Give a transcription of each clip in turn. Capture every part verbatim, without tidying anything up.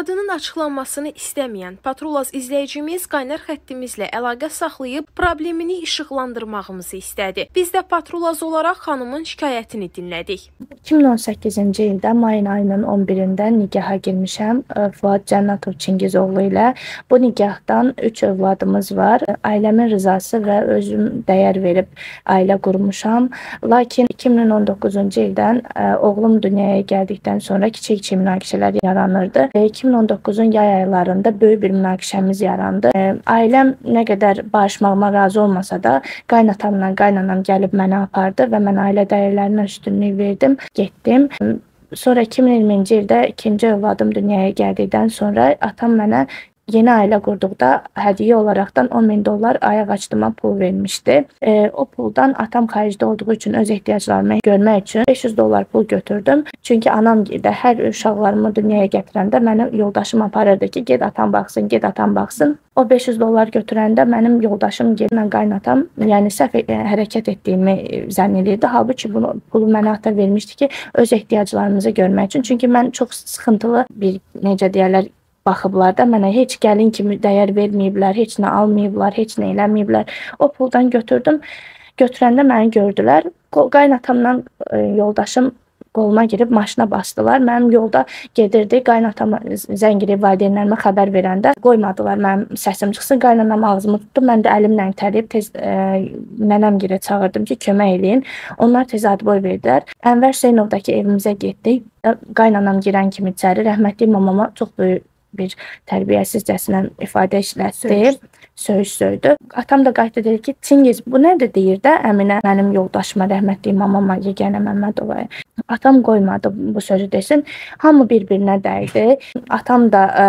Adının açıqlanmasını istəməyən Patrulaz izləyicimiz qaynar xəttimizlə əlaqə saxlayıb problemini işıqlandırmağımızı istədi. Biz də Patrulaz olaraq xanımın şikayətini dinlədik. iki min on səkkizinci ildə mayın ayının on birində nikaha girmişəm Fuad Cənnətov Çingizoğlu ilə. Bu nikahdan üç övladımız var. Ailəmin rızası və özüm dəyər verib ailə qurmuşam. Lakin iki min on doqquzuncu ildən oğlum dünyaya gəldikdən sonra kiçik-kiçik münaqişələr yaranırdı. iki min on doqquzun yay aylarında böyük bir münaqişəmiz yarandı. Ailəm nə qədər barışmağıma razı olmasa da qaynatamla qaynanam gəlib məni apardı və mən ailə dəyərlərinə üstünlük verdim, getdim. Sonra iki min iyirminci ildə ikinci övladım dünyaya gəldikdən sonra atam mənə yeni ailə qurduqda hədiyyə olaraqdan on min dollar ayaq açdıma pul vermişdi. E, o puldan atam xaricdə olduğu üçün öz ehtiyaclarımı görmək üçün beş yüz dollar pul götürdüm. Çünki anam də hər uşaqlarımı dünyaya gətirəndə məni yoldaşım aparırdı ki, get atam baxsın, get atam baxsın. O beş yüz dollar götürəndə mənim yoldaşım gələn qaynatam, yəni səhv hərəkət etdiyimi zənn edirdi. Halbuki bunu pulu mənə ata vermişdi ki, öz ehtiyaclarımızı görmək üçün. Çünki mən çox sıxıntılı bir, necə deyərlər, baxıblar da mənə heç gəlin kimi dəyər verməyiblər, heç nə almayıblar, heç nə eləməyiblər. O puldan götürdüm. Götürəndə məni gördülər. Qaynatamla yoldaşım qoluma girib maşına basdılar. Mənim yolda gedirdi. Qaynatam zəng edib valideynlərimə xəbər verəndə qoymadılar mənim səsim çıxsın. Qaynanam ağzımı tutdu. Mən də əlimlə itələyib tez e, nənəm girə çağırdım ki, kömək eləyin. Onlar tez adboy verdilər. Ənvər Hüseynovdakı evimizə getdik. Qaynanam girən kimi içəri rəhmətli mamama çox böyük bir tərbiyəsizcəsinə ifadə işlətdi, söyüş söydü. Atam da qayıtdı dedi ki, Çingiz, bu nədir deyir də Əminə, mənim yoldaşıma, rəhmətli mamama, Yeganə Məmmədovaya. Atam qoymadı bu sözü desin. Hamı bir-birinə dəydi. Atam da, ə,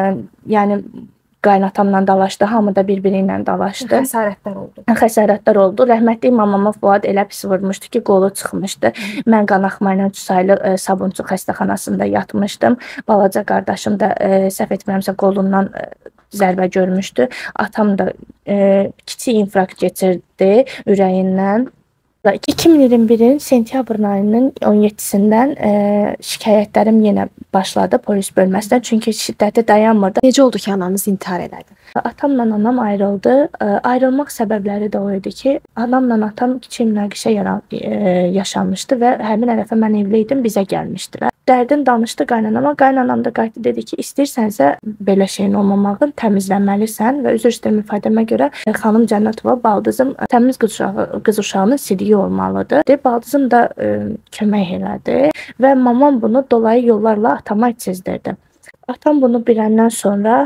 yəni qaynatamla dalaşdı, hamı da bir-biri ilə dalaşdı. Xəsarətlər oldu. Xəsarətlər oldu. Rəhmətli mamama Fuad elə pis vurmuşdu ki, qolu çıxmışdı. Mən qanaxma ilə üç saylı e, Sabunçu xəstəxanasında yatmışdım. Balaca qardaşım da e, səhv etmirəmsə qolundan e, zərbə görmüşdü. Atam da e, kiçik infarkt keçirdi ürəyindən. iki min iyirmi birin sentyabrın ayının on yeddisindən e, şikayətlərim yenə başladı polis bölməsindən. Çünki şiddəti dayanmırdı. Necə oldu ki, ananız intihar elədi? Atamla anam ayrıldı. E, ayrılmaq səbəbləri də o idi ki, anamla atam kiçik münaqişə e, yaşanmışdı və həmin ərəfə mən evli idim, bizə gəlmişdilər. Dərdin danışdı qaynanama. Qaynanam da qayıtdı dedi ki, istəyirsənsə belə şeyin olmamağın təmizlənməlisən və üzr istəyirəm ifadəmə görə xanım Cənnətova baldızım təmiz qız uşağı, qız uşağının siliyi olmalıdır. Baldızım da e, kömək elədi və mamam bunu dolayı yollarla atama çizdirdi. Atam bunu biləndən sonra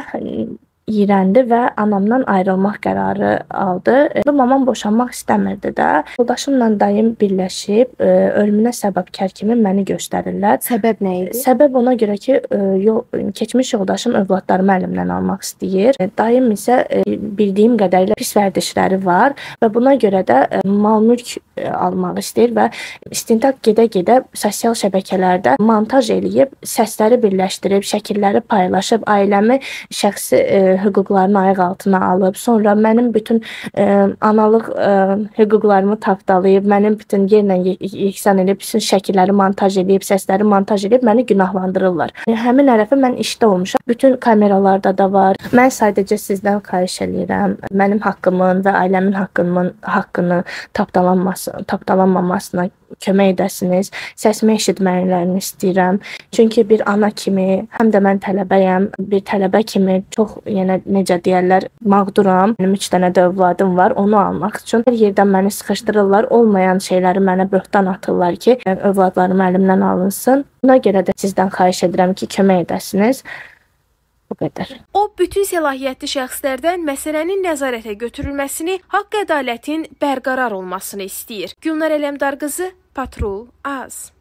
iyrəndi və anamdan ayrılmaq qərarı aldı. Mamam boşanmaq istəmirdi də. Yoldaşımla dayım birləşib e, ölümünə səbəbkar kimi məni göstərirlər. Səbəb nə idi? Səbəb ona görə ki, e, yol, keçmiş yoldaşım övladlarımı əlimdən almaq istəyir. Dayım isə e, bildiyim qədərilə pis vərdişləri var və buna görə də e, mal-mülk e, almaq istəyir və istintaq gedə-gedə sosial şəbəkələrdə montaj eləyib, səsləri birləşdirib, şəkilləri paylaşıb, ailəmi şəxsi e, hüquqlarını ayaq altına alıb, sonra mənim bütün e, analıq e, hüquqlarımı tapdalayıb, mənim bütün yerlə yeksan edib, bütün şəkilləri montaj edib, səsləri montaj edib, məni günahlandırırlar. E, həmin ərəfə mən işdə olmuşam. Bütün kameralarda da var. Mən sadəcə sizdən xahiş edirəm, mənim haqqımın və ailəmin haqqının haqqını tapdalanması, tapdalanmamasına kömək edəsiniz. Səsimi eşitmələrini istəyirəm. Çünki bir ana kimi, həm də mən tələbəyəm, bir tələbə kimi çox, yəni necə deyərlər, mağduram. Mənim üç dənə də övladım var, onu almaq üçün hər yerdən məni sıxışdırırlar, olmayan şeyləri mənə böhtan atırlar ki, övladlarım əlimdən alınsın. Buna görə də sizdən xahiş edirəm ki, kömək edəsiniz. Bu qədər. O, bütün səlahiyyətli şəxslərdən məsələnin nəzarətə götürülməsini, haqq ədalətin bərqərar olmasını istəyir. Gülnar Ələmdar qızı, Patrul Az.